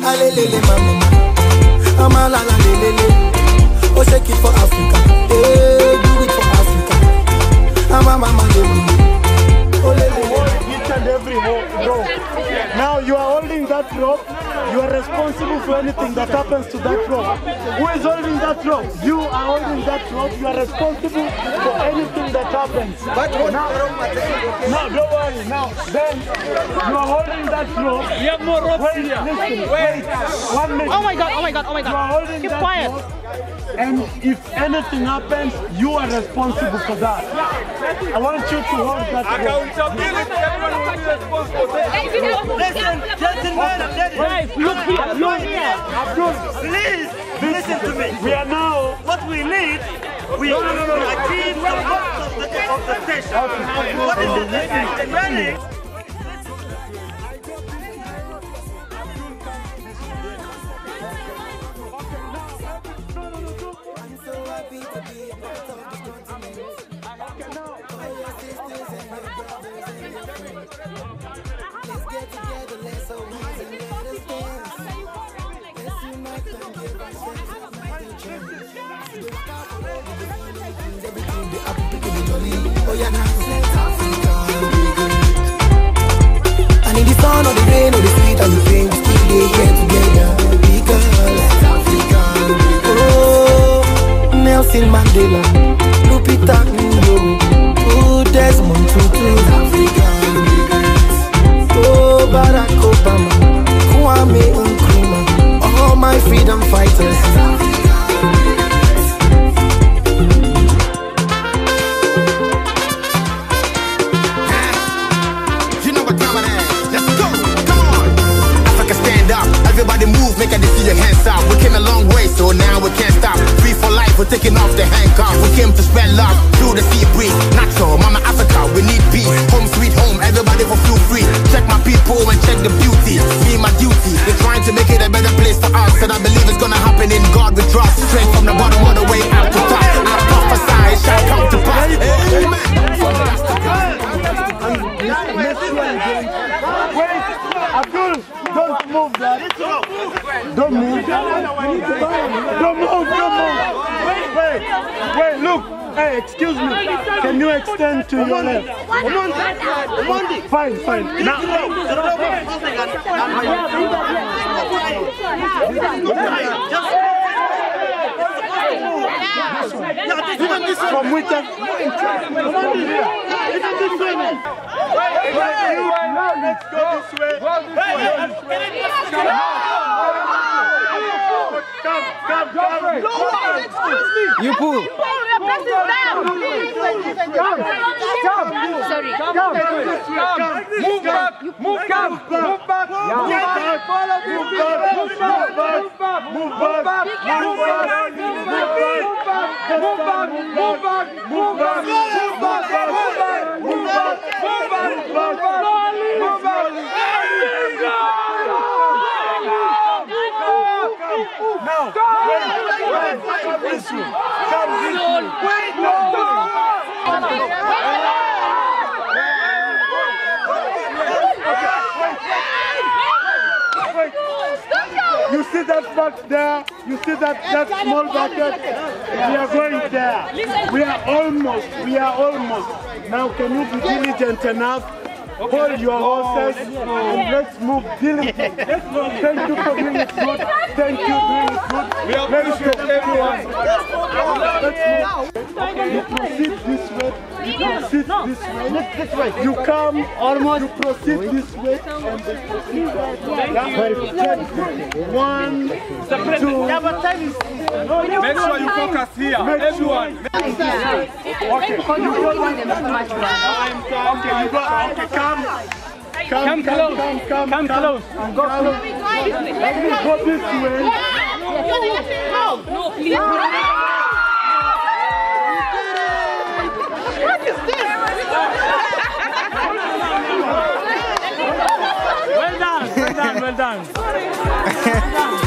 Alelele mama, amalala lelele. Oh, shake it for Africa, hey, do it for Africa. Mama lelele. Oh, lelele. Each and every rope. Now you are holding that rope. You are responsible for anything that happens to that rope. Who is holding that rope? You are holding that rope. You are responsible for anything that happens. But now, don't worry. Now, then you are holding that rope. We have more ropes here. Listen, wait. 1 minute. Oh my God! You are holding Keep that quiet. rope. And if anything happens, you are responsible for that. I want you to hold that rope. Accountability. Everyone will be responsible. Listen, gentlemen, Guys, look here. Abdul, please listen to me. we are now. What we need, we achieve the goals of the station. What is it? Running. I'm so happy to be a part of this continent. For your sisters and your brothers and your friends. Let's get together, let's hold hands and let us dance. Let's unite and give ourselves a mighty chance. See the sky forever, the fun and the things, everything, the happy, picking the jolly. Oh yeah, now let Africa be great. And in the sun or the rain or the street or the fame, we still they get together. Because let Africa be great. Oh, Nelson Mandela, Lupita Nyong'o, oh, Desmond Tutu, Africa be great. Oh, Barack Obama, Kwame Nkrumah, all my freedom fighters. You know what time it is. Let's go. Come on. Africa, stand up. Everybody move. Make I see your hands up. We came a long way, so now we can't stop. Free for life. We're taking off the handcuffs. We came to spread love through the sea breeze. Natural, Mama Africa. We need peace. Home sweet home. Everybody for feel free. Check my people and check the beauty. Be my duty. We're trying to make it a better place for us, and I believe it's gonna happen. In God we trust. Straight from the bottom all the way out to top. I prophesy it shall come to pass. Amen. Wait, Abdul, don't move that. Don't move. Don't move. Wait, look. Hey, excuse me. Can you extend to your left? Fine. Now. From which let's go this way. Come. You pull. Sorry. Move back. Now, come this way. You see that back there? You see that small bucket? We are going there. We are almost. Now can you be diligent enough? Hold your horses and let's move diligently. Thank you for doing it good. Thank you for doing it good. We appreciate everyone. Let's move. You proceed this way. You proceed this way. You come almost. You proceed this way and then proceed that way. 1, 2. Make sure you focus here. Everyone. Okay. Come close. Come close. Let me go this way. No, please. What is this? Well done.